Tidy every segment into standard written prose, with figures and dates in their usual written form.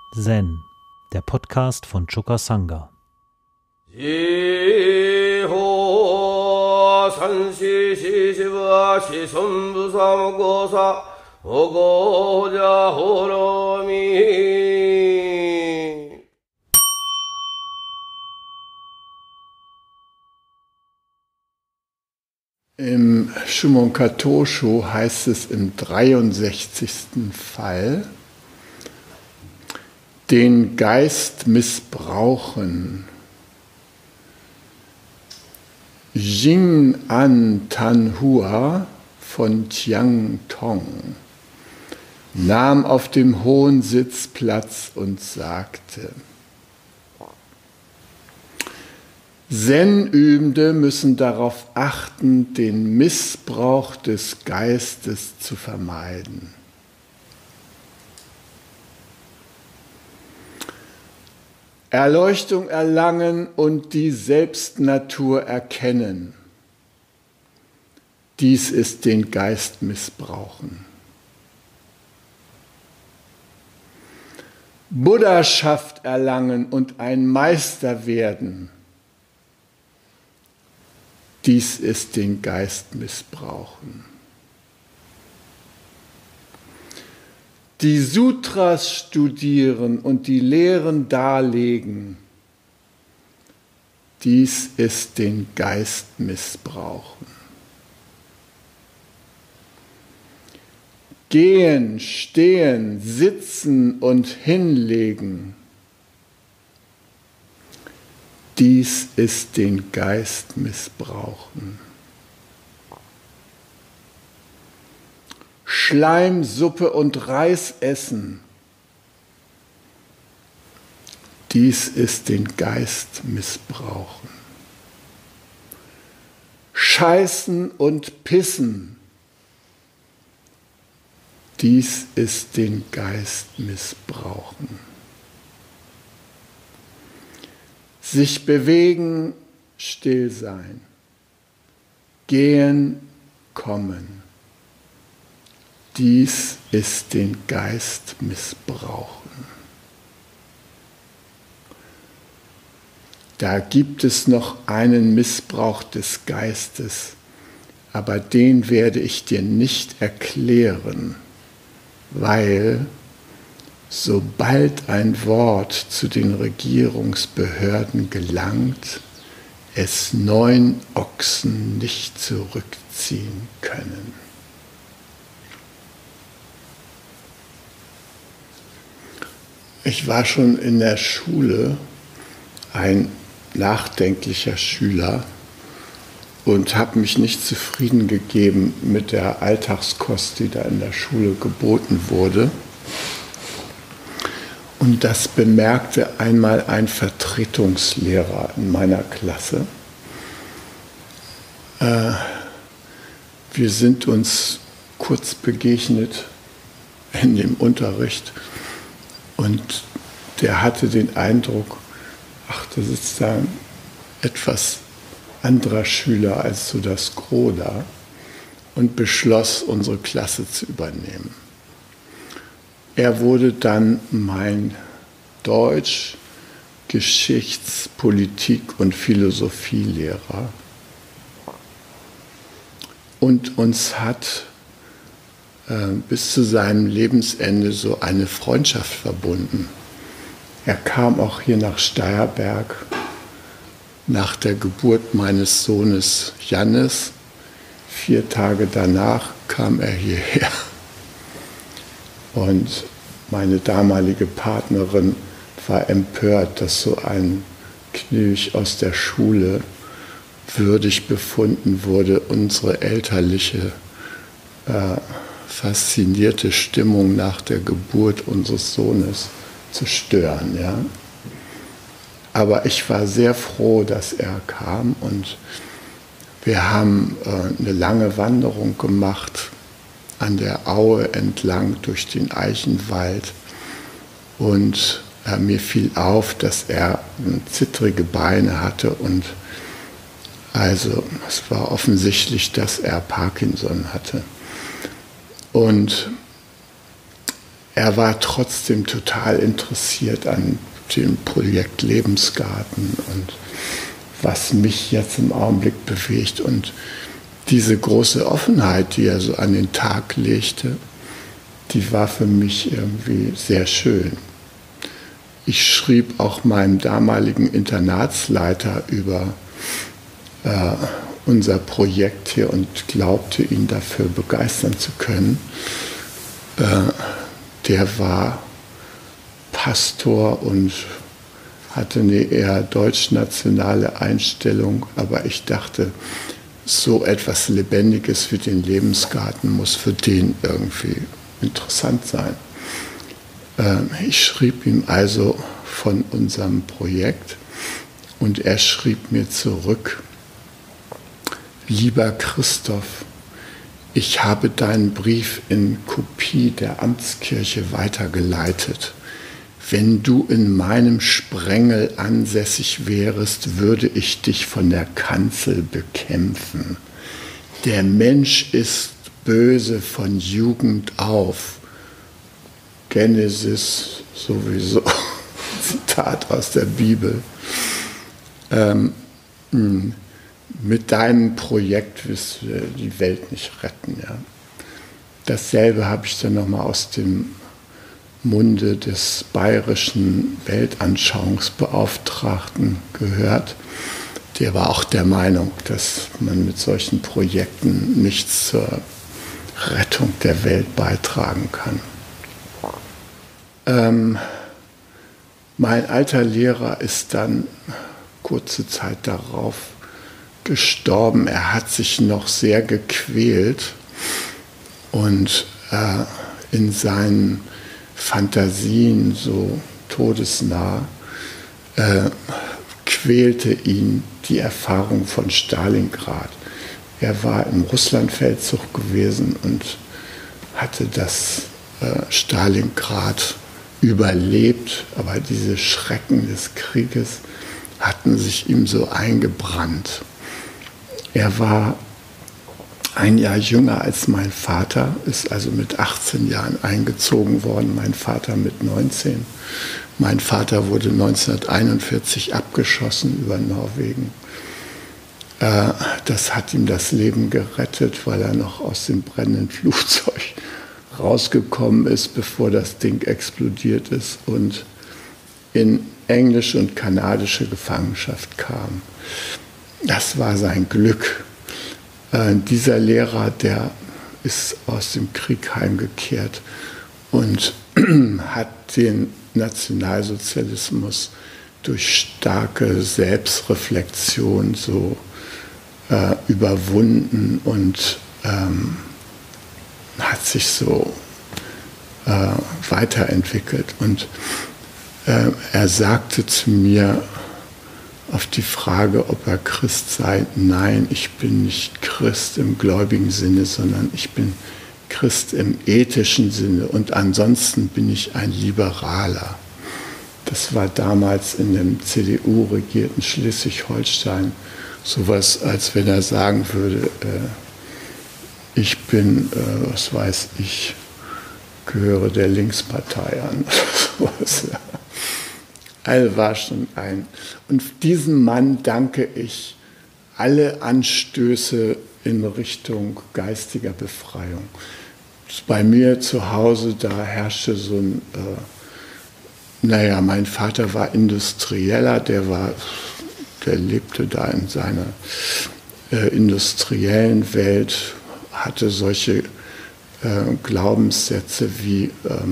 Zen, der Podcast von Choka Sangha. Im Shumon Katosho heißt es im 63. Fall, den Geist missbrauchen. Jing An Tan Hua von Tiang Tong nahm auf dem hohen Sitz Platz und sagte: Zen-Übende müssen darauf achten, den Missbrauch des Geistes zu vermeiden. Erleuchtung erlangen und die Selbstnatur erkennen. Dies ist den Geist missbrauchen. Buddhaschaft erlangen und ein Meister werden. Dies ist den Geist missbrauchen. Die Sutras studieren und die Lehren darlegen. Dies ist den Geist missbrauchen. Gehen, stehen, sitzen und hinlegen. Dies ist den Geist missbrauchen. Schleimsuppe und Reis essen. Dies ist den Geist missbrauchen. Scheißen und pissen. Dies ist den Geist missbrauchen. Sich bewegen, still sein. Gehen, kommen. Dies ist den Geist missbrauchen. Da gibt es noch einen Missbrauch des Geistes, aber den werde ich dir nicht erklären, weil sobald ein Wort zu den Regierungsbehörden gelangt, es 9 Ochsen nicht zurückziehen können. Ich war schon in der Schule ein nachdenklicher Schüler und habe mich nicht zufrieden gegeben mit der Alltagskost, die da in der Schule geboten wurde. Und das bemerkte einmal ein Vertretungslehrer in meiner Klasse. Wir sind uns kurz begegnet in dem Unterricht. Und der hatte den Eindruck, da sitzt da ein etwas anderer Schüler als so das Gros da, und beschloss, unsere Klasse zu übernehmen. Er wurde dann mein Deutsch-, Geschichts-, Politik- und Philosophielehrer und uns hat bis zu seinem Lebensende so eine Freundschaft verbunden. Er kam auch hier nach Steyerberg nach der Geburt meines Sohnes Jannis. 4 Tage danach kam er hierher. Und meine damalige Partnerin war empört, dass so ein Knilch aus der Schule würdig befunden wurde, unsere elterliche faszinierte Stimmung nach der Geburt unseres Sohnes zu stören. Ja? Aber ich war sehr froh, dass er kam, und wir haben eine lange Wanderung gemacht an der Aue entlang durch den Eichenwald, und mir fiel auf, dass er zittrige Beine hatte, und also es war offensichtlich, dass er Parkinson hatte. Und er war trotzdem total interessiert an dem Projekt Lebensgarten und was mich jetzt im Augenblick bewegt. Und diese große Offenheit, die er so an den Tag legte, die war für mich irgendwie sehr schön. Ich schrieb auch meinem damaligen Internatsleiter über unser Projekt hier und glaubte, ihn dafür begeistern zu können. Der war Pastor und hatte eine eher deutschnationale Einstellung, aber ich dachte, so etwas Lebendiges wie den Lebensgarten muss für den irgendwie interessant sein. Ich schrieb ihm also von unserem Projekt und er schrieb mir zurück: Lieber Christoph, ich habe deinen Brief in Kopie der Amtskirche weitergeleitet. Wenn du in meinem Sprengel ansässig wärest, würde ich dich von der Kanzel bekämpfen. Der Mensch ist böse von Jugend auf. Genesis sowieso, Zitat aus der Bibel. Mit deinem Projekt wirst du die Welt nicht retten. Ja. Dasselbe habe ich dann nochmal aus dem Munde des bayerischen Weltanschauungsbeauftragten gehört. Der war auch der Meinung, dass man mit solchen Projekten nichts zur Rettung der Welt beitragen kann. Mein alter Lehrer ist dann kurze Zeit darauf gestorben. Er hat sich noch sehr gequält und in seinen Fantasien so todesnah quälte ihn die Erfahrung von Stalingrad. Er war im Russlandfeldzug gewesen und hatte das Stalingrad überlebt, aber diese Schrecken des Krieges hatten sich ihm so eingebrannt. Er war ein Jahr jünger als mein Vater, ist also mit 18 Jahren eingezogen worden, mein Vater mit 19. Mein Vater wurde 1941 abgeschossen über Norwegen. Das hat ihm das Leben gerettet, weil er noch aus dem brennenden Flugzeug rausgekommen ist, bevor das Ding explodiert ist und in englische und kanadische Gefangenschaft kam. Das war sein Glück. Dieser Lehrer, der ist aus dem Krieg heimgekehrt und hat den Nationalsozialismus durch starke Selbstreflexion so überwunden und hat sich so weiterentwickelt. Und er sagte zu mir auf die Frage, ob er Christ sei: Nein, ich bin nicht Christ im gläubigen Sinne, sondern ich bin Christ im ethischen Sinne und ansonsten bin ich ein Liberaler. Das war damals in dem CDU-regierten Schleswig-Holstein sowas, als wenn er sagen würde, ich bin, was weiß ich, gehöre der Linkspartei an. Also war schon ein. Und diesem Mann danke ich alle Anstöße in Richtung geistiger Befreiung. Bei mir zu Hause, da herrschte so ein, mein Vater war Industrieller, der lebte da in seiner industriellen Welt, hatte solche Glaubenssätze wie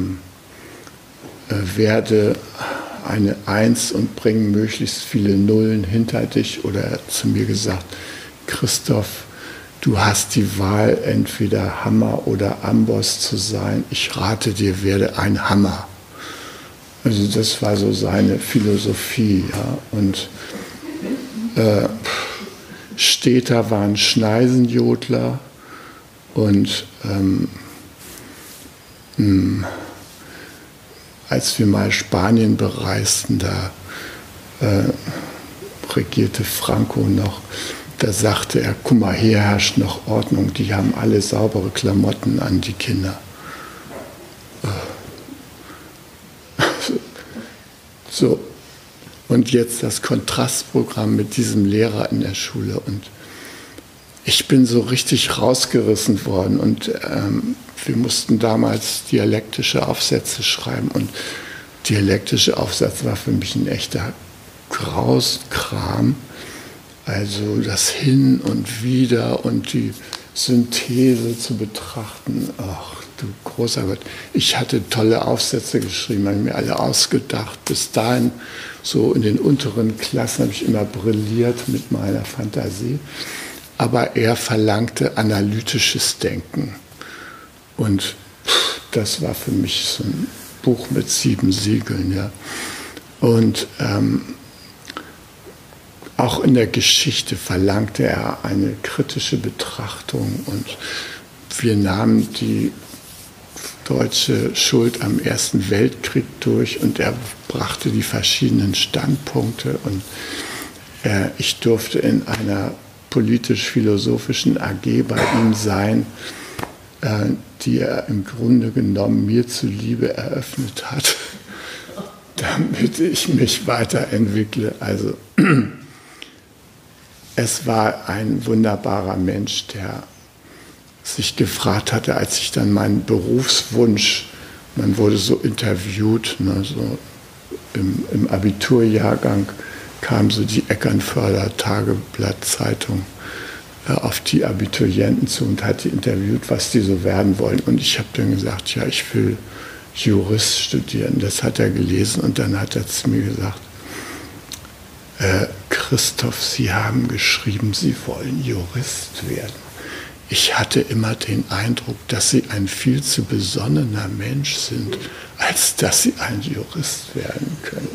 werde eine Eins und bring möglichst viele Nullen hinter dich. Oder er hat zu mir gesagt: Christoph, du hast die Wahl, entweder Hammer oder Amboss zu sein. Ich rate dir, werde ein Hammer. Also das war so seine Philosophie. Ja. Und Städter waren Schneisenjodler und als wir mal Spanien bereisten, da regierte Franco noch, da sagte er: guck mal, hier herrscht noch Ordnung, die haben alle saubere Klamotten an, die Kinder. So, und jetzt das Kontrastprogramm mit diesem Lehrer in der Schule. Und ich bin so richtig rausgerissen worden. Und wir mussten damals dialektische Aufsätze schreiben. Und dialektische Aufsatz war für mich ein echter Grauskram. Also das Hin und Wider und die Synthese zu betrachten. Ach du großer Gott. Ich hatte tolle Aufsätze geschrieben, habe mir alle ausgedacht. Bis dahin, so in den unteren Klassen, habe ich immer brilliert mit meiner Fantasie. Aber er verlangte analytisches Denken. Und das war für mich so ein Buch mit 7 Siegeln. Ja. Und auch in der Geschichte verlangte er eine kritische Betrachtung. Und wir nahmen die deutsche Schuld am Ersten Weltkrieg durch und er brachte die verschiedenen Standpunkte. Und ich durfte in einer politisch-philosophischen AG bei ihm sein, die er im Grunde genommen mir zuliebe eröffnet hat, damit ich mich weiterentwickle. Also es war ein wunderbarer Mensch, der sich gefragt hatte, als ich dann meinen Berufswunsch, man wurde so interviewt, ne, so im Abiturjahrgang kam so die Eckernförder Tageblattzeitung auf die Abiturienten zu und hat die interviewt, was die so werden wollen. Und ich habe dann gesagt, ja, ich will Jurist studieren. Das hat er gelesen und dann hat er zu mir gesagt, Christoph, Sie haben geschrieben, Sie wollen Jurist werden. Ich hatte immer den Eindruck, dass Sie ein viel zu besonnener Mensch sind, als dass Sie ein Jurist werden können.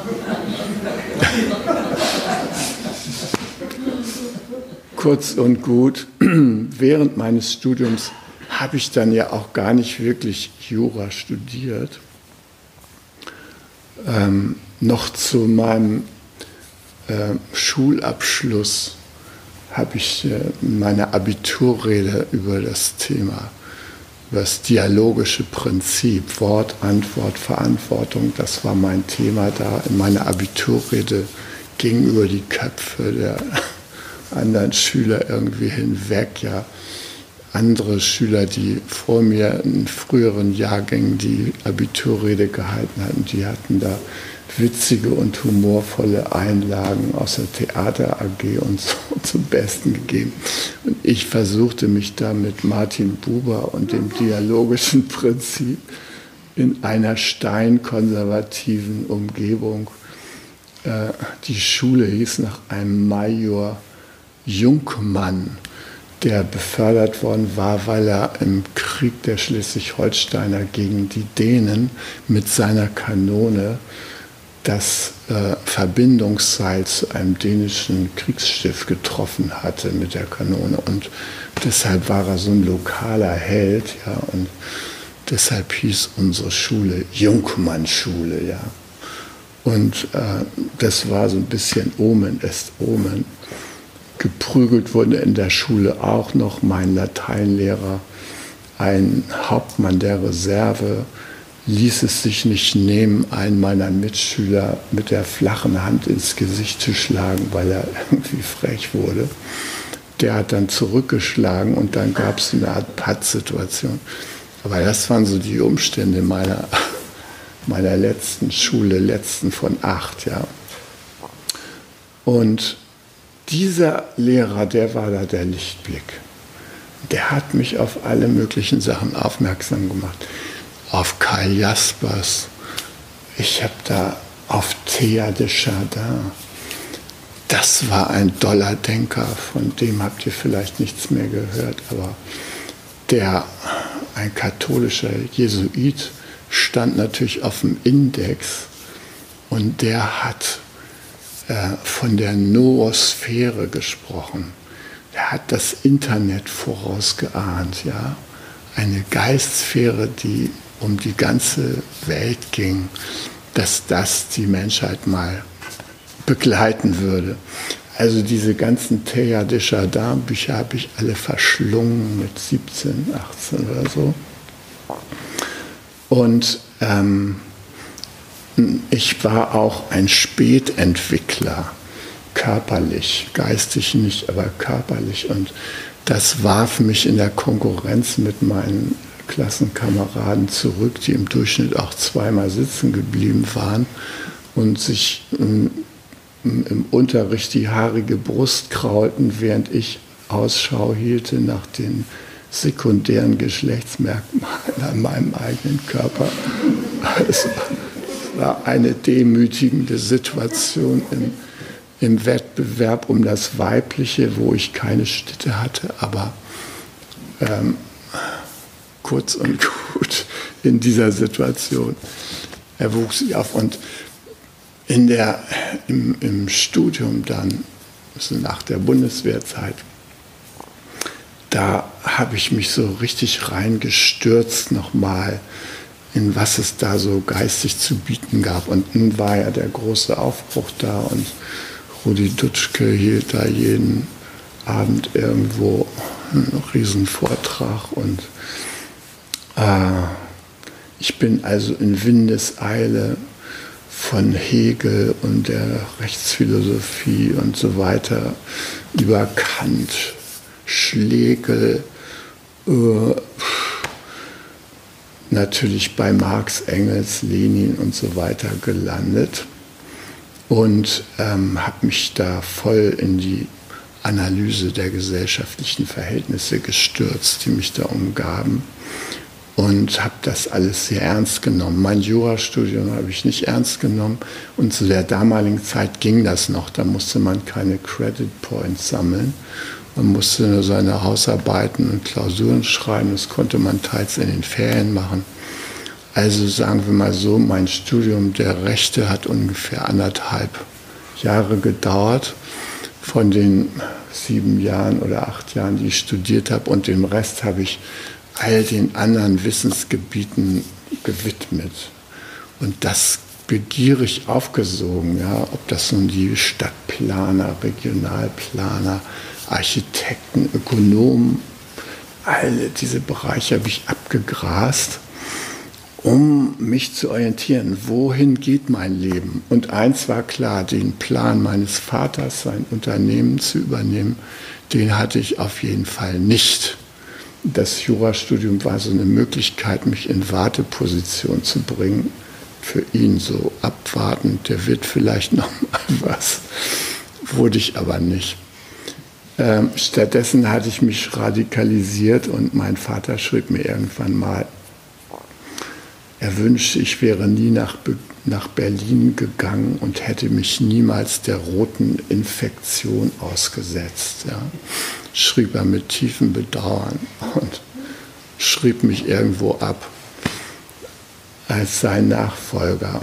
Kurz und gut, während meines Studiums habe ich dann ja auch gar nicht wirklich Jura studiert. Noch zu meinem Schulabschluss habe ich meine Abiturrede über das Thema, über das dialogische Prinzip, Wort, Antwort, Verantwortung, das war mein Thema da. In meiner Abiturrede ging über die Köpfe der anderen Schüler irgendwie hinweg, ja. Andere Schüler, die vor mir in früheren Jahrgängen die Abiturrede gehalten hatten, die hatten da witzige und humorvolle Einlagen aus der Theater AG und so zum Besten gegeben. Und ich versuchte mich da mit Martin Buber und dem dialogischen Prinzip in einer steinkonservativen Umgebung. Die Schule hieß nach einem Major Junkmann, der befördert worden war, weil er im Krieg der Schleswig-Holsteiner gegen die Dänen mit seiner Kanone das Verbindungsseil zu einem dänischen Kriegsschiff getroffen hatte mit der Kanone. Und deshalb war er so ein lokaler Held. Ja, und deshalb hieß unsere Schule Junkmann-Schule. Ja. Und das war so ein bisschen Omen ist Omen. Geprügelt wurde in der Schule auch noch mein Lateinlehrer, ein Hauptmann der Reserve, ließ es sich nicht nehmen, einen meiner Mitschüler mit der flachen Hand ins Gesicht zu schlagen, weil er irgendwie frech wurde. Der hat dann zurückgeschlagen und dann gab es eine Art Pattsituation. Aber das waren so die Umstände meiner letzten Schule, letzten von 8. Ja. Und dieser Lehrer, der war da der Lichtblick. Der hat mich auf alle möglichen Sachen aufmerksam gemacht. Auf Karl Jaspers, ich habe da auf Teilhard de Chardin. Das war ein toller Denker, von dem habt ihr vielleicht nichts mehr gehört, aber ein katholischer Jesuit, stand natürlich auf dem Index und der hat von der Noosphäre gesprochen. Er hat das Internet vorausgeahnt, ja, eine Geistsphäre, die um die ganze Welt ging, dass das die Menschheit mal begleiten würde. Also diese ganzen Teilhard de Chardin Bücher habe ich alle verschlungen mit 17, 18 oder so. Und ich war auch ein Spätentwickler, körperlich, geistig nicht, aber körperlich. Und das warf mich in der Konkurrenz mit meinen Klassenkameraden zurück, die im Durchschnitt auch zweimal sitzen geblieben waren und sich im Unterricht die haarige Brust kraulten, während ich Ausschau hielte nach den sekundären Geschlechtsmerkmalen an meinem eigenen Körper. Es war eine demütigende Situation im Wettbewerb um das Weibliche, wo ich keine Schnitte hatte, aber kurz und gut in dieser Situation erwuchs ich auf. Und im Studium dann, also nach der Bundeswehrzeit, da habe ich mich so richtig reingestürzt nochmal, in was es da so geistig zu bieten gab. Und nun war ja der große Aufbruch da und Rudi Dutschke hielt da jeden Abend irgendwo einen Riesenvortrag. Und ich bin also in Windeseile von Hegel und der Rechtsphilosophie und so weiter über Kant, Schlegel, natürlich bei Marx, Engels, Lenin und so weiter gelandet und habe mich da voll in die Analyse der gesellschaftlichen Verhältnisse gestürzt, die mich da umgaben. Und habe das alles sehr ernst genommen. Mein Jurastudium habe ich nicht ernst genommen. Und zu der damaligen Zeit ging das noch. Da musste man keine Credit Points sammeln. Man musste nur seine Hausarbeiten und Klausuren schreiben. Das konnte man teils in den Ferien machen. Also sagen wir mal so, mein Studium der Rechte hat ungefähr 1,5 Jahre gedauert. Von den 7 Jahren oder 8 Jahren, die ich studiert habe. Und den Rest habe ich all den anderen Wissensgebieten gewidmet und das begierig aufgesogen, ja, ob das nun die Stadtplaner, Regionalplaner, Architekten, Ökonomen, alle diese Bereiche habe ich abgegrast, um mich zu orientieren, wohin geht mein Leben. Und eins war klar, den Plan meines Vaters, sein Unternehmen zu übernehmen, den hatte ich auf jeden Fall nicht. Das Jurastudium war so eine Möglichkeit, mich in Warteposition zu bringen. Für ihn so abwartend, der wird vielleicht noch mal was. Wurde ich aber nicht. Stattdessen hatte ich mich radikalisiert und mein Vater schrieb mir irgendwann mal, er wünschte, ich wäre nie nach Berlin gegangen und hätte mich niemals der roten Infektion ausgesetzt. Ja. Schrieb er mit tiefem Bedauern und schrieb mich irgendwo ab als sein Nachfolger.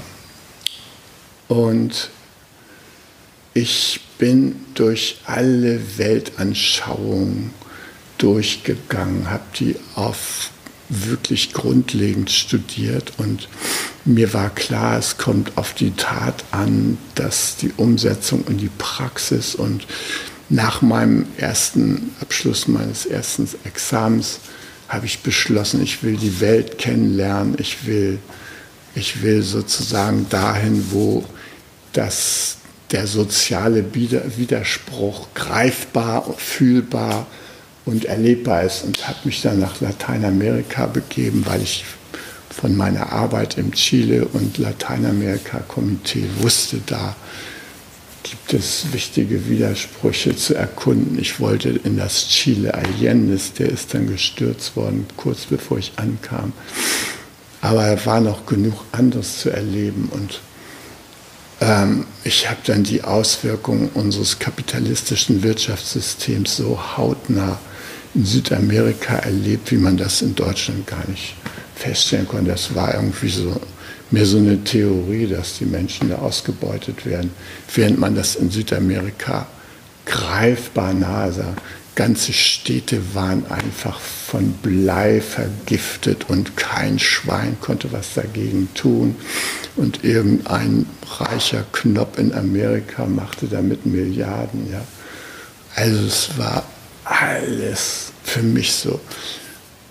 Und ich bin durch alle Weltanschauungen durchgegangen, habe die auf wirklich grundlegend studiert und mir war klar, es kommt auf die Tat an, dass die Umsetzung und die Praxis. Und nach meinem ersten Abschluss meines ersten Examens habe ich beschlossen, ich will die Welt kennenlernen, ich will sozusagen dahin, wo der soziale Widerspruch greifbar, fühlbar und erlebbar ist, und habe mich dann nach Lateinamerika begeben, weil ich von meiner Arbeit im Chile- und Lateinamerika-Komitee wusste, da gibt es wichtige Widersprüche zu erkunden. Ich wollte in das Chile Allendes, der ist dann gestürzt worden, kurz bevor ich ankam. Aber es war noch genug anderes zu erleben, und ich habe dann die Auswirkungen unseres kapitalistischen Wirtschaftssystems so hautnah in Südamerika erlebt, wie man das in Deutschland gar nicht feststellen konnte. Das war irgendwie mehr so eine Theorie, dass die Menschen da ausgebeutet werden, während man das in Südamerika greifbar nahe sah. Ganze Städte waren einfach von Blei vergiftet und kein Schwein konnte was dagegen tun. Und irgendein reicher Knopp in Amerika machte damit Milliarden. Ja. Also es war alles für mich so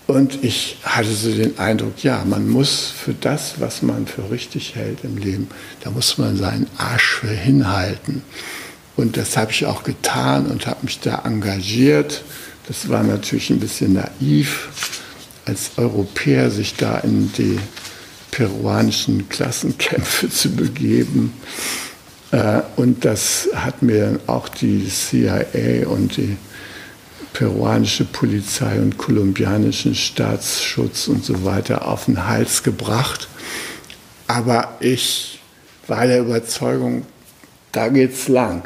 Und ich hatte so den Eindruck, ja, man muss für das, was man für richtig hält im Leben, da muss man seinen Arsch für hinhalten. Und das habe ich auch getan und habe mich da engagiert. Das war natürlich ein bisschen naiv, als Europäer sich da in die peruanischen Klassenkämpfe zu begeben. Und das hat mir dann auch die CIA und die peruanische Polizei und kolumbianischen Staatsschutz und so weiter auf den Hals gebracht. Aber ich war der Überzeugung, da geht's lang.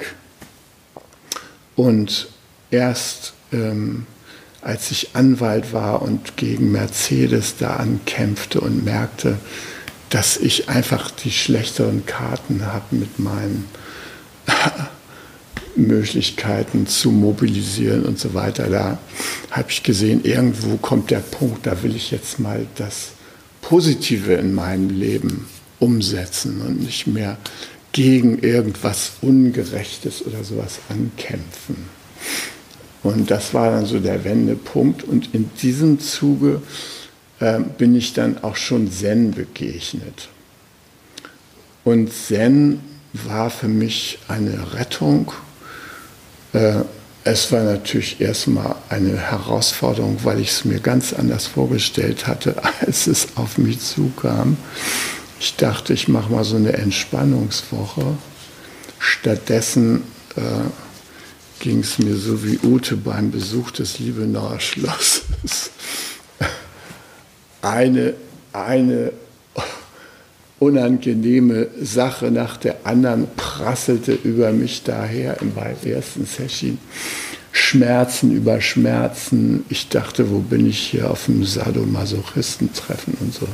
Und erst als ich Anwalt war und gegen Mercedes da ankämpfte und merkte, dass ich einfach die schlechteren Karten habe mit meinen Möglichkeiten zu mobilisieren und so weiter. Da habe ich gesehen, irgendwo kommt der Punkt, da will ich jetzt mal das Positive in meinem Leben umsetzen und nicht mehr gegen irgendwas Ungerechtes oder sowas ankämpfen. Und das war dann so der Wendepunkt. Und in diesem Zuge bin ich dann auch schon Zen begegnet. Und Zen war für mich eine Rettung. Es war natürlich erstmal eine Herausforderung, weil ich es mir ganz anders vorgestellt hatte, als es auf mich zukam. Ich dachte, ich mache mal so eine Entspannungswoche. Stattdessen ging es mir so wie Ute beim Besuch des Liebenauer Schlosses. Eine unangenehme Sache nach der anderen prasselte über mich daher im ersten Session. Schmerzen über Schmerzen. Ich dachte, wo bin ich hier auf dem Sadomasochistentreffen und so.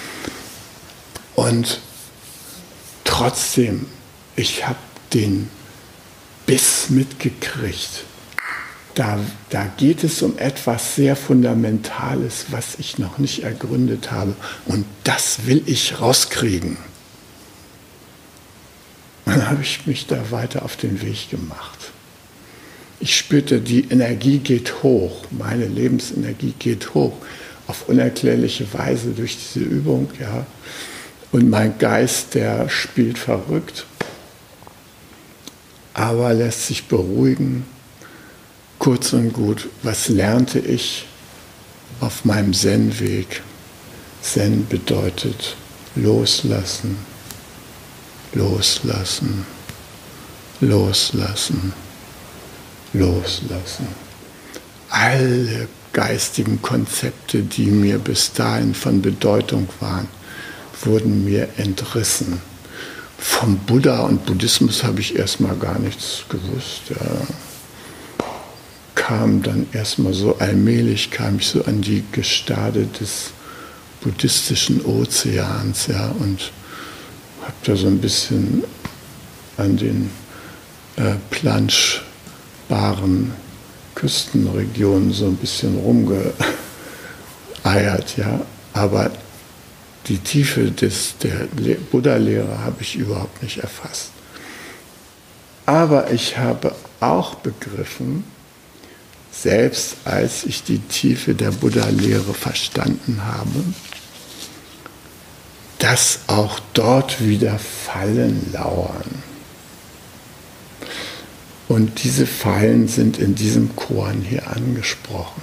Und trotzdem, ich habe den Biss mitgekriegt. Da geht es um etwas sehr Fundamentales, was ich noch nicht ergründet habe. Und das will ich rauskriegen. Und dann habe ich mich da weiter auf den Weg gemacht. Ich spürte, die Energie geht hoch, meine Lebensenergie geht hoch, auf unerklärliche Weise durch diese Übung. Ja. Und mein Geist, der spielt verrückt, aber lässt sich beruhigen. Kurz und gut, was lernte ich auf meinem Zen-Weg? Zen bedeutet loslassen, loslassen, loslassen, loslassen. Alle geistigen Konzepte, die mir bis dahin von Bedeutung waren, wurden mir entrissen. Vom Buddha und Buddhismus habe ich erstmal gar nichts gewusst. Ja. Kam dann erstmal so allmählich, kam ich so an die Gestade des buddhistischen Ozeans, ja, und habe da so ein bisschen an den planschbaren Küstenregionen so ein bisschen rumgeeiert, ja, aber die Tiefe der Buddha-Lehre habe ich überhaupt nicht erfasst. Aber ich habe auch begriffen, selbst als ich die Tiefe der Buddha-Lehre verstanden habe, dass auch dort wieder Fallen lauern. Und diese Fallen sind in diesem Koan hier angesprochen.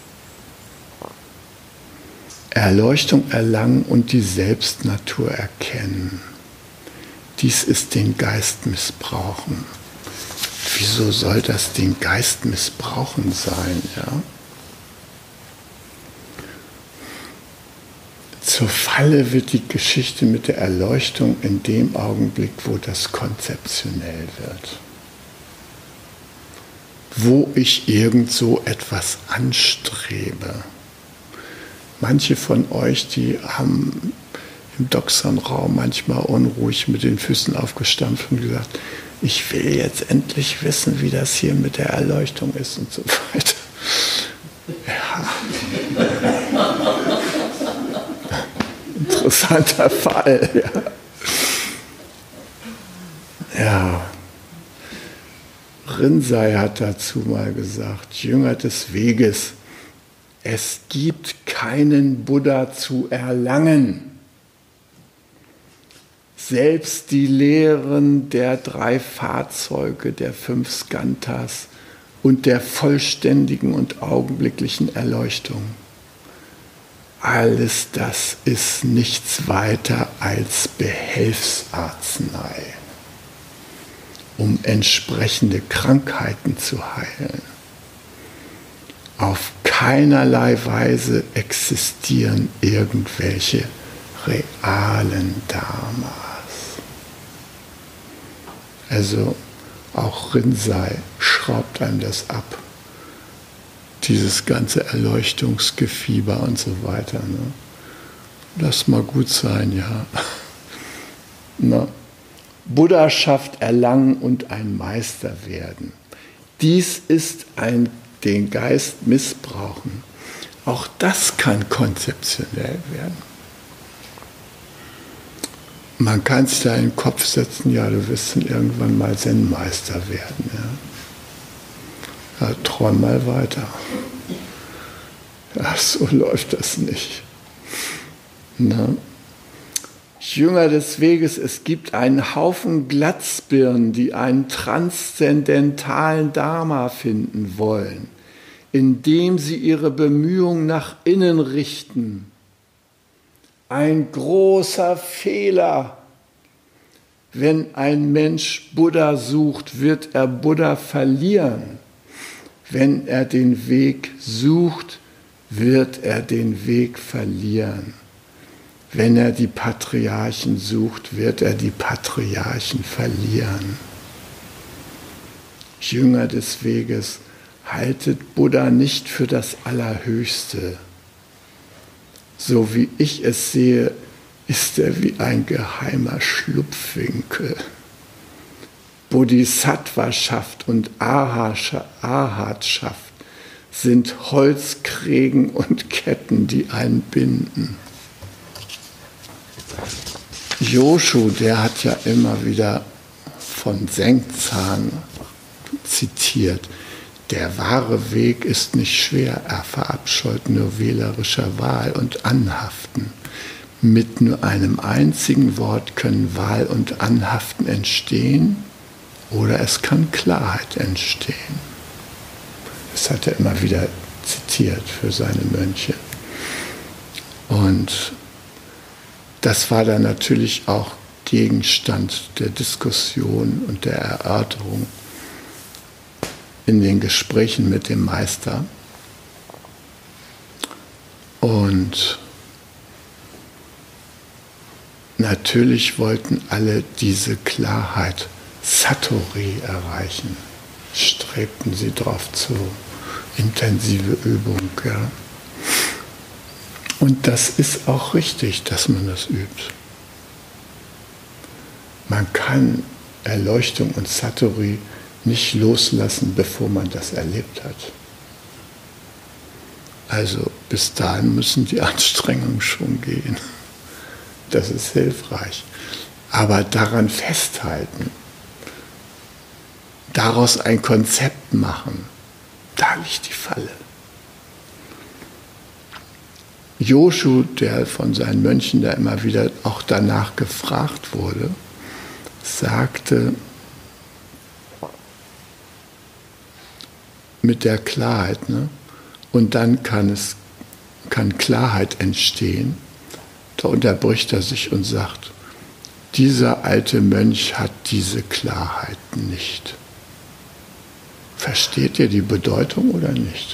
Erleuchtung erlangen und die Selbstnatur erkennen. Dies ist den Geist missbrauchen. Wieso soll das den Geist missbrauchen sein? Ja? Zur Falle wird die Geschichte mit der Erleuchtung in dem Augenblick, wo das konzeptionell wird. Wo ich irgend so etwas anstrebe. Manche von euch, die haben im Doxon-Raum manchmal unruhig mit den Füßen aufgestampft und gesagt, ich will jetzt endlich wissen, wie das hier mit der Erleuchtung ist und so weiter. Ja. Interessanter Fall, ja. Ja. Rinzai hat dazu mal gesagt, Jünger des Weges, es gibt keinen Buddha zu erlangen. Selbst die Lehren der 3 Fahrzeuge, der 5 Skandhas und der vollständigen und augenblicklichen Erleuchtung, alles das ist nichts weiter als Behelfsarznei, um entsprechende Krankheiten zu heilen. Auf keinerlei Weise existieren irgendwelche realen Dharmas. Also auch Rinzai schraubt einem das ab. Dieses ganze Erleuchtungsgefieber und so weiter. Ne? Lass mal gut sein, ja. Na, Buddhaschaft erlangen und ein Meister werden. Dies ist den Geist missbrauchen. Auch das kann konzeptionell werden. Man kann sich da in den Kopf setzen, ja, du wirst dann irgendwann mal Zen-Meister werden. Ja, träum mal weiter. Ja, so läuft das nicht. Na? Jünger des Weges, es gibt einen Haufen Glatzbirnen, die einen transzendentalen Dharma finden wollen, indem sie ihre Bemühungen nach innen richten. Ein großer Fehler. Wenn ein Mensch Buddha sucht, wird er Buddha verlieren. Wenn er den Weg sucht, wird er den Weg verlieren. Wenn er die Patriarchen sucht, wird er die Patriarchen verlieren. Jünger des Weges, haltet Buddha nicht für das Allerhöchste. So wie ich es sehe, ist er wie ein geheimer Schlupfwinkel. Bodhisattvaschaft und Arhatschaft sind Holzkrägen und Ketten, die einen binden. Joshu, der hat ja immer wieder von Sengzang zitiert. Der wahre Weg ist nicht schwer, er verabscheut nur wählerischer Wahl und Anhaften. Mit nur einem einzigen Wort können Wahl und Anhaften entstehen oder es kann Klarheit entstehen. Das hat er immer wieder zitiert für seine Mönche. Und das war dann natürlich auch Gegenstand der Diskussion und der Erörterung in den Gesprächen mit dem Meister. Und natürlich wollten alle diese Klarheit, Satori, erreichen. Strebten sie darauf zu. Intensive Übung. Ja. Und das ist auch richtig, dass man das übt. Man kann Erleuchtung und Satori nicht loslassen, bevor man das erlebt hat. Also bis dahin müssen die Anstrengungen schon gehen. Das ist hilfreich. Aber daran festhalten, daraus ein Konzept machen, da liegt die Falle. Joshu, der von seinen Mönchen da immer wieder auch danach gefragt wurde, sagte, mit der Klarheit, ne? Und dann kann Klarheit entstehen. Da unterbricht er sich und sagt, dieser alte Mönch hat diese Klarheit nicht. Versteht ihr die Bedeutung oder nicht?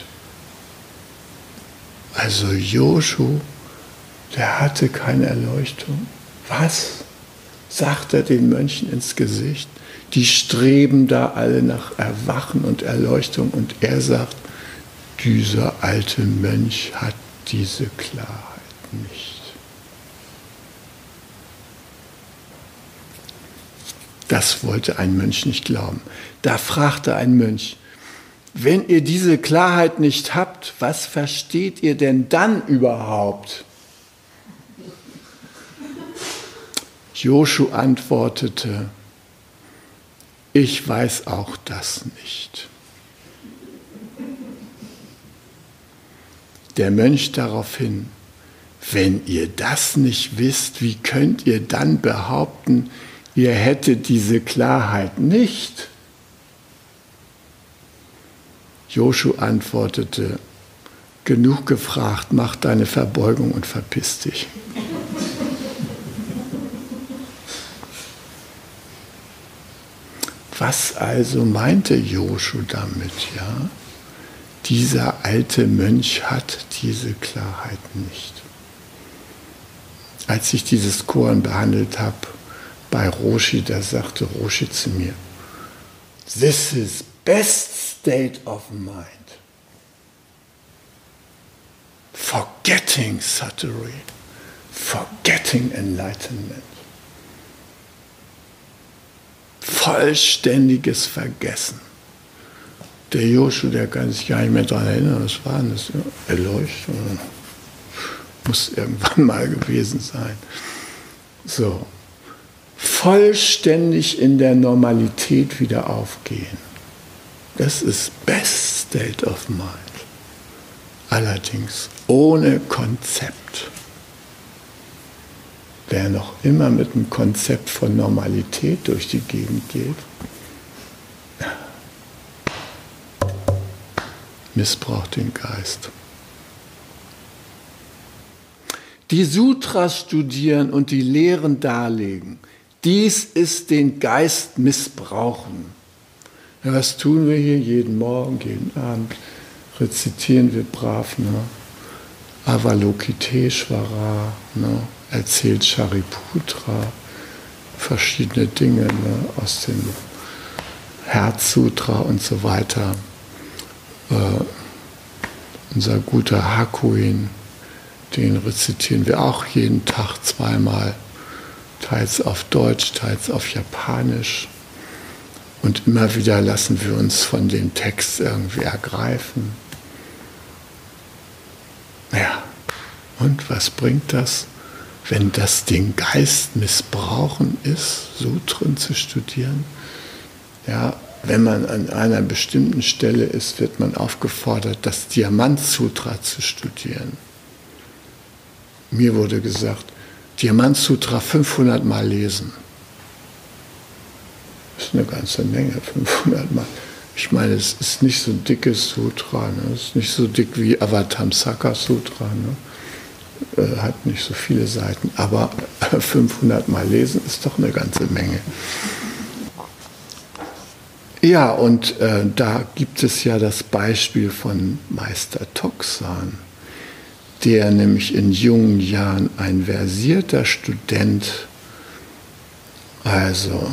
Also Joshu, der hatte keine Erleuchtung. Was? Sagt er den Mönchen ins Gesicht? Die streben da alle nach Erwachen und Erleuchtung und er sagt, dieser alte Mönch hat diese Klarheit nicht. Das wollte ein Mönch nicht glauben. Da fragte ein Mönch, wenn ihr diese Klarheit nicht habt, was versteht ihr denn dann überhaupt? Joshu antwortete, ich weiß auch das nicht. der Mönch daraufhin: Wenn ihr das nicht wisst, wie könnt ihr dann behaupten, ihr hättet diese Klarheit nicht? Joshu antwortete: Genug gefragt, mach deine Verbeugung und verpiss dich. Was also meinte Joshu damit, ja? Dieser alte Mönch hat diese Klarheit nicht. Als ich dieses Koan behandelt habe bei Roshi, da sagte Roshi zu mir: This is best state of mind. Forgetting Satori, forgetting enlightenment. Vollständiges Vergessen. Der Joshu, der kann sich gar nicht mehr daran erinnern, was war denn das? Erleuchtung. Muss irgendwann mal gewesen sein. So. Vollständig in der Normalität wieder aufgehen. Das ist best state of mind. Allerdings ohne Konzept. Wer noch immer mit einem Konzept von Normalität durch die Gegend geht, missbraucht den Geist. Die Sutras studieren und die Lehren darlegen, dies ist den Geist missbrauchen. Ja, was tun wir hier jeden Morgen, jeden Abend? Rezitieren wir brav, ne? Avalokiteshvara, ne? Erzählt Shariputra verschiedene Dinge, ne? Aus dem Herzsutra und so weiter. Unser guter Hakuin, den rezitieren wir auch jeden Tag zweimal, teils auf Deutsch, teils auf Japanisch. Und immer wieder lassen wir uns von dem Text irgendwie ergreifen. Ja, und was bringt das, wenn das den Geist missbrauchen ist, Sutren zu studieren? Ja, wenn man an einer bestimmten Stelle ist, wird man aufgefordert, das Diamant-Sutra zu studieren. Mir wurde gesagt, Diamant-Sutra 500 Mal lesen. Das ist eine ganze Menge, 500 Mal. Ich meine, es ist nicht so ein dickes Sutra, ne? Es ist nicht so dick wie Avatamsaka Sutra, ne? Hat nicht so viele Seiten, aber 500 Mal lesen ist doch eine ganze Menge. Ja, und da gibt es ja das Beispiel von Meister Toxan, der nämlich in jungen Jahren ein versierter Student, also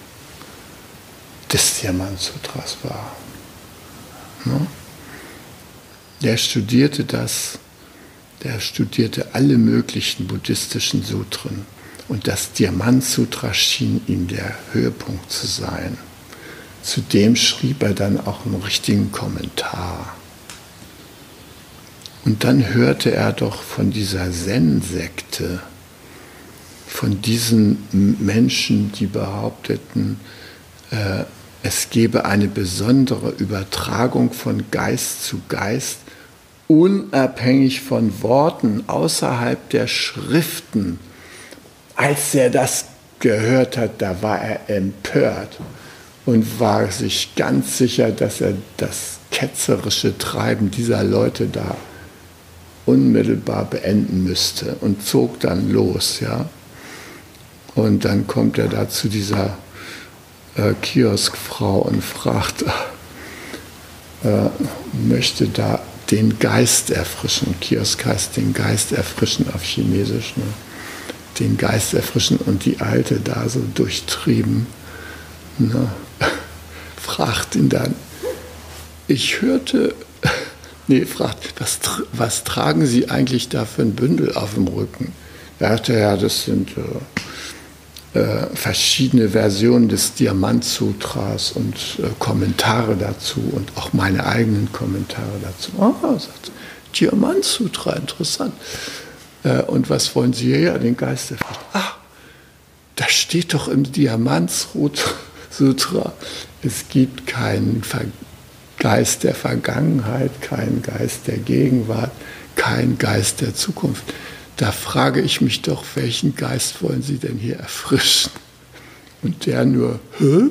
des Diamant-Sutras war. Ne? Der studierte das, der studierte alle möglichen buddhistischen Sutren und das Diamant-Sutra schien ihm der Höhepunkt zu sein. Zudem schrieb er dann auch einen richtigen Kommentar. Und dann hörte er doch von dieser Zen-Sekte, von diesen Menschen, die behaupteten, es gebe eine besondere Übertragung von Geist zu Geist, unabhängig von Worten, außerhalb der Schriften. Als er das gehört hat, da war er empört und war sich ganz sicher, dass er das ketzerische Treiben dieser Leute da unmittelbar beenden müsste und zog dann los, ja. Und dann kommt er da zu dieser Kioskfrau und fragt, möchte da den Geist erfrischen. Kiosk heißt den Geist erfrischen auf Chinesisch, ne? Den Geist erfrischen, und die Alte da so durchtrieben, ne? Fragt ihn dann, ich hörte, fragt, was tragen Sie eigentlich da für ein Bündel auf dem Rücken? Da dachte er, ja, das sind verschiedene Versionen des Diamant-Sutras und Kommentare dazu und auch meine eigenen Kommentare dazu. Sagt Diamant-Sutra, interessant. Und was wollen Sie hier? Ja, den Geist erfrischen. Da steht doch im Diamant-Sutra, es gibt keinen Geist der Vergangenheit, keinen Geist der Gegenwart, kein Geist der Zukunft. Da frage ich mich doch, welchen Geist wollen Sie denn hier erfrischen? Und der nur, hä?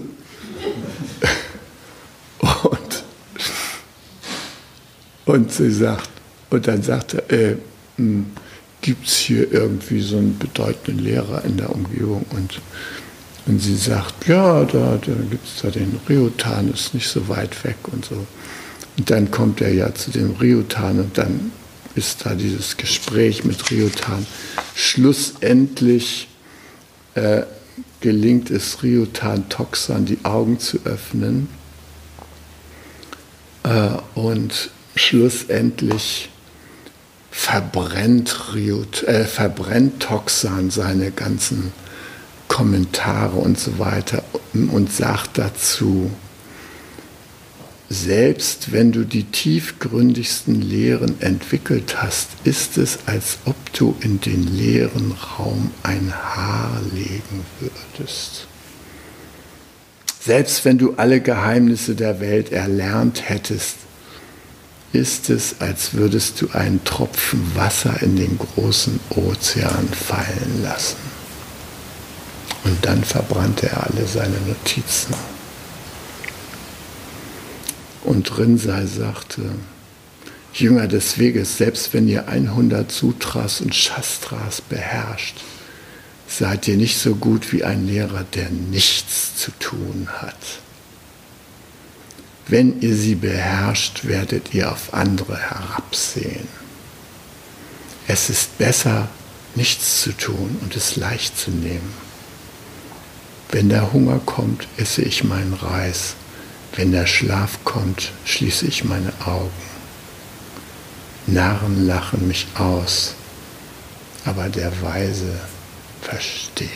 Und sie sagt, und dann sagt er, gibt es hier irgendwie so einen bedeutenden Lehrer in der Umgebung? Und sie sagt, ja, da gibt es da den Ryutan, ist nicht so weit weg und so. Und dann kommt er ja zu dem Ryutan und dann ist da dieses Gespräch mit Ryutan. Schlussendlich gelingt es Ryutan Toxan, die Augen zu öffnen. Und schlussendlich verbrennt Toxan seine ganzen Kommentare und so weiter und sagt dazu, selbst wenn du die tiefgründigsten Lehren entwickelt hast, ist es, als ob du in den leeren Raum ein Haar legen würdest. Selbst wenn du alle Geheimnisse der Welt erlernt hättest, ist es, als würdest du einen Tropfen Wasser in den großen Ozean fallen lassen. Und dann verbrannte er alle seine Notizen. Und Rinzai sagte, Jünger des Weges, selbst wenn ihr 100 Sutras und Shastras beherrscht, seid ihr nicht so gut wie ein Lehrer, der nichts zu tun hat. Wenn ihr sie beherrscht, werdet ihr auf andere herabsehen. Es ist besser, nichts zu tun und es leicht zu nehmen. Wenn der Hunger kommt, esse ich meinen Reis. Wenn der Schlaf kommt, schließe ich meine Augen. Narren lachen mich aus, aber der Weise versteht.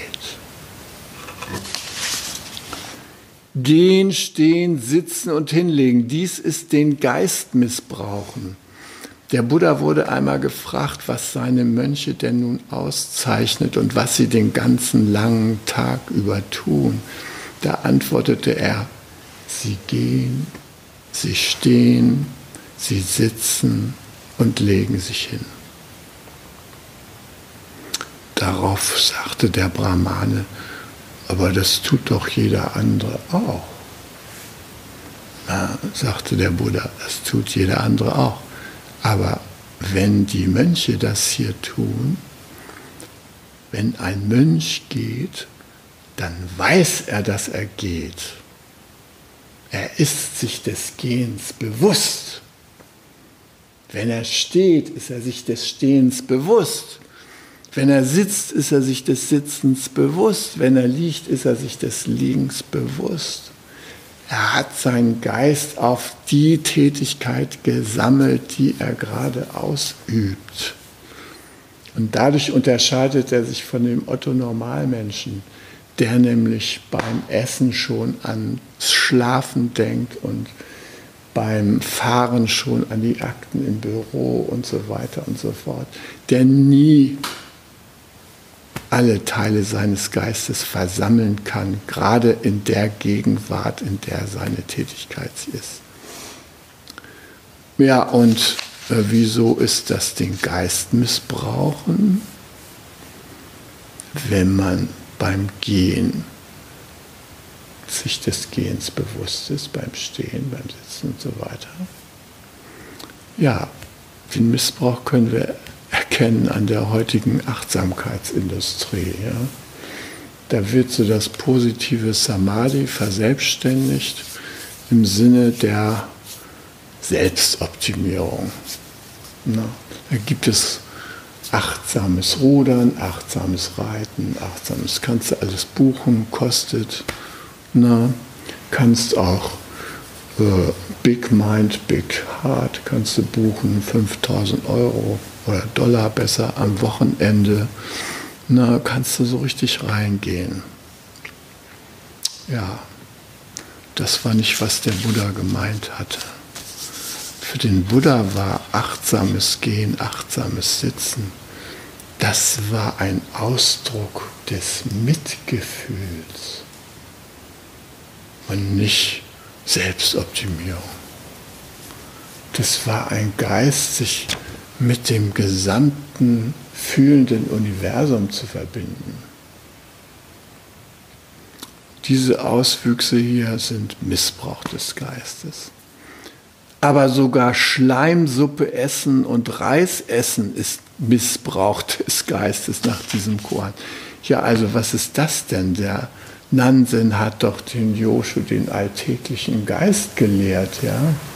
Gehen, stehen, sitzen und hinlegen, dies ist den Geist missbrauchen. Der Buddha wurde einmal gefragt, was seine Mönche denn nun auszeichnet und was sie den ganzen langen Tag über tun. Da antwortete er, sie gehen, sie stehen, sie sitzen und legen sich hin. Darauf sagte der Brahmane, aber das tut doch jeder andere auch. Na, sagte der Buddha, das tut jeder andere auch. Aber wenn die Mönche das hier tun, wenn ein Mönch geht, dann weiß er, dass er geht. Er ist sich des Gehens bewusst. Wenn er steht, ist er sich des Stehens bewusst. Wenn er sitzt, ist er sich des Sitzens bewusst. Wenn er liegt, ist er sich des Liegens bewusst. Er hat seinen Geist auf die Tätigkeit gesammelt, die er gerade ausübt. Und dadurch unterscheidet er sich von dem Otto-Normalmenschen, der nämlich beim Essen schon ans Schlafen denkt und beim Fahren schon an die Akten im Büro und so weiter und so fort, der nie alle Teile seines Geistes versammeln kann, gerade in der Gegenwart, in der seine Tätigkeit ist. Ja, und wieso ist das den Geist missbrauchen? Wenn man beim Gehen sich des Gehens bewusst ist, beim Stehen, beim Sitzen und so weiter. Ja, den Missbrauch können wir erkennen an der heutigen Achtsamkeitsindustrie. Ja. Da wird so das positive Samadhi verselbstständigt im Sinne der Selbstoptimierung. Na, da gibt es achtsames Rudern, achtsames Reiten, achtsames kannst du alles buchen, kostet. Na, kannst auch Big Mind, Big Heart kannst du buchen, 5.000 € oder Dollar besser am Wochenende. Na, kannst du so richtig reingehen. Ja, das war nicht, was der Buddha gemeint hatte. Für den Buddha war achtsames Gehen, achtsames Sitzen, das war ein Ausdruck des Mitgefühls und nicht Selbstoptimierung. Das war ein Geist, sich mit dem gesamten fühlenden Universum zu verbinden. Diese Auswüchse hier sind Missbrauch des Geistes. Aber sogar Schleimsuppe essen und Reis essen ist Missbrauch des Geistes nach diesem Koan. Ja, also was ist das denn? Der Nansen hat doch den Yoshu, den alltäglichen Geist, gelehrt, ja.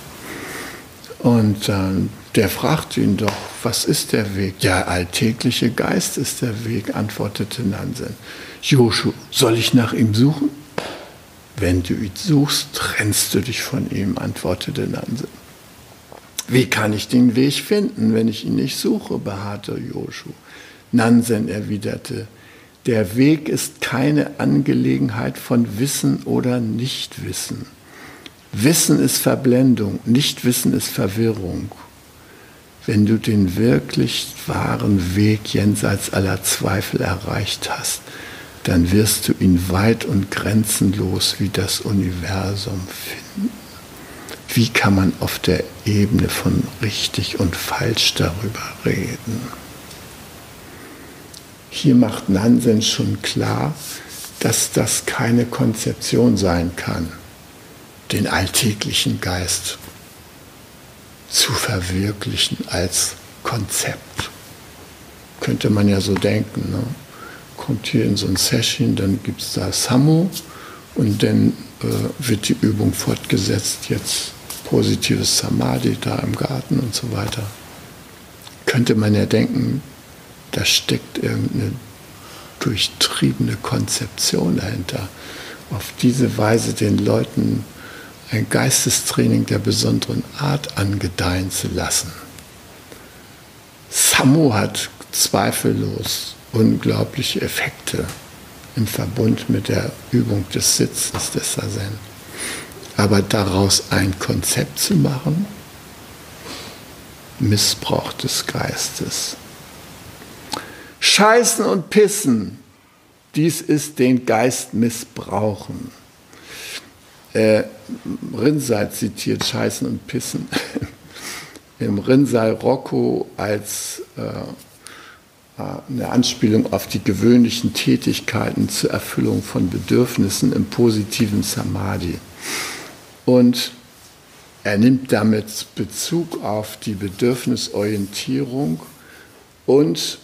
Und der fragte ihn doch, was ist der Weg? Der alltägliche Geist ist der Weg, antwortete Nansen. Yoshu, soll ich nach ihm suchen? Wenn du ihn suchst, trennst du dich von ihm, antwortete Nansen. Wie kann ich den Weg finden, wenn ich ihn nicht suche, beharrte Yoshu. Nansen erwiderte, der Weg ist keine Angelegenheit von Wissen oder Nichtwissen. Wissen ist Verblendung, Nichtwissen ist Verwirrung. Wenn du den wirklich wahren Weg jenseits aller Zweifel erreicht hast, dann wirst du ihn weit und grenzenlos wie das Universum finden. Wie kann man auf der Ebene von richtig und falsch darüber reden? Hier macht Nansen schon klar, dass das keine Konzeption sein kann, den alltäglichen Geist zu verwirklichen als Konzept. Könnte man ja so denken, ne? Kommt hier in so ein Session, dann gibt es da Sammo und dann wird die Übung fortgesetzt, jetzt positives Samadhi da im Garten und so weiter. Könnte man ja denken, da steckt irgendeine durchtriebene Konzeption dahinter. Auf diese Weise den Leuten ein Geistestraining der besonderen Art angedeihen zu lassen. Sammo hat zweifellos unglaubliche Effekte im Verbund mit der Übung des Sitzens des Sazen. Aber daraus ein Konzept zu machen, Missbrauch des Geistes. Scheißen und pissen, dies ist den Geist missbrauchen. Rinzai zitiert Scheißen und Pissen im Rinzai Rokko als eine Anspielung auf die gewöhnlichen Tätigkeiten zur Erfüllung von Bedürfnissen im positiven Samadhi. Und er nimmt damit Bezug auf die Bedürfnisorientierung und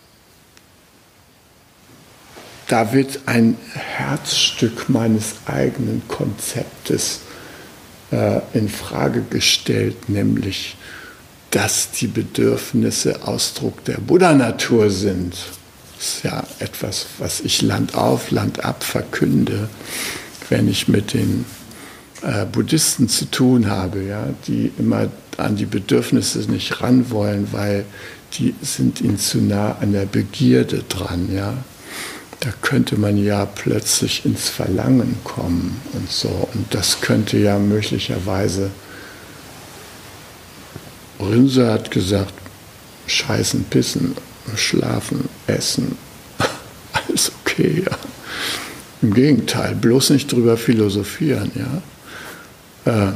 da wird ein Herzstück meines eigenen Konzeptes in Frage gestellt, nämlich, dass die Bedürfnisse Ausdruck der Buddha-Natur sind. Das ist ja etwas, was ich Land auf, Land ab verkünde, wenn ich mit den Buddhisten zu tun habe, ja, die immer an die Bedürfnisse nicht ran wollen, weil die sind ihnen zu nah an der Begierde dran, ja. Da könnte man ja plötzlich ins Verlangen kommen und so. Und das könnte ja möglicherweise, Rinzai hat gesagt, scheißen, pissen, schlafen, essen, alles okay, ja. Im Gegenteil, bloß nicht drüber philosophieren, ja.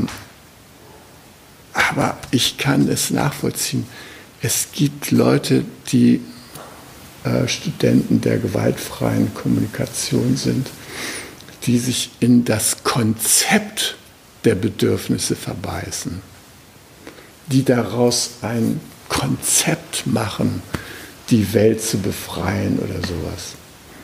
Aber ich kann es nachvollziehen. Es gibt Leute, die Studenten der gewaltfreien Kommunikation sind, die sich in das Konzept der Bedürfnisse verbeißen, die daraus ein Konzept machen, die Welt zu befreien oder sowas.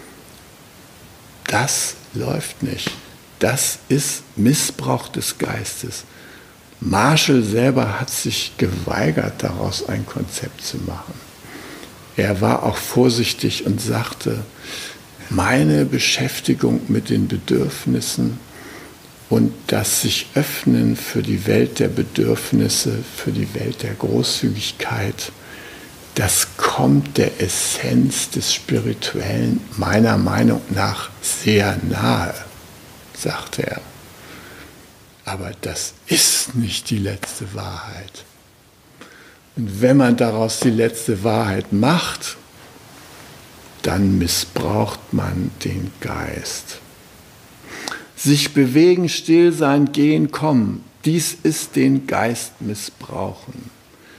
Das läuft nicht. Das ist Missbrauch des Geistes. Marshall selber hat sich geweigert, daraus ein Konzept zu machen. Er war auch vorsichtig und sagte, meine Beschäftigung mit den Bedürfnissen und das sich öffnen für die Welt der Bedürfnisse, für die Welt der Großzügigkeit, das kommt der Essenz des Spirituellen meiner Meinung nach sehr nahe, sagte er. Aber das ist nicht die letzte Wahrheit. Und wenn man daraus die letzte Wahrheit macht, dann missbraucht man den Geist. Sich bewegen, still sein, gehen, kommen, dies ist den Geist missbrauchen.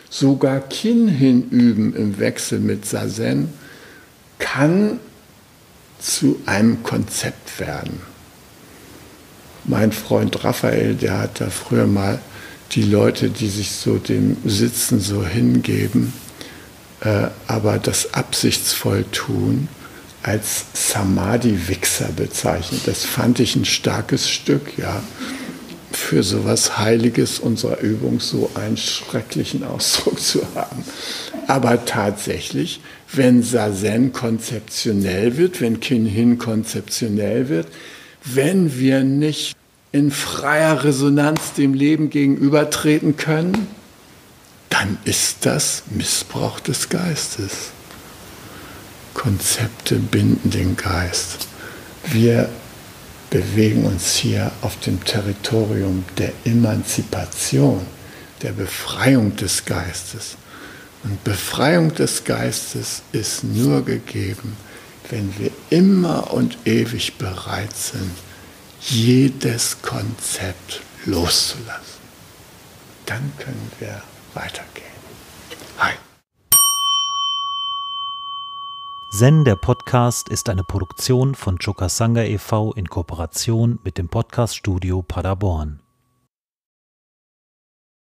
Sogar Kin hinüben im Wechsel mit Zazen kann zu einem Konzept werden. Mein Freund Raphael, der hat da früher mal die Leute, die sich so dem Sitzen so hingeben, aber das absichtsvoll tun, als Samadhi-Wichser bezeichnet. Das fand ich ein starkes Stück, ja. Für sowas Heiliges unserer Übung so einen schrecklichen Ausdruck zu haben. Aber tatsächlich, wenn Zazen konzeptionell wird, wenn Kin-Hin konzeptionell wird, wenn wir nicht in freier Resonanz dem Leben gegenübertreten können, dann ist das Missbrauch des Geistes. Konzepte binden den Geist. Wir bewegen uns hier auf dem Territorium der Emanzipation, der Befreiung des Geistes. Und Befreiung des Geistes ist nur gegeben, wenn wir immer und ewig bereit sind, jedes Konzept loszulassen. Dann können wir weitergehen. Hi. Zen, der Podcast, ist eine Produktion von Chokasanga e.V. in Kooperation mit dem Podcaststudio Paderborn.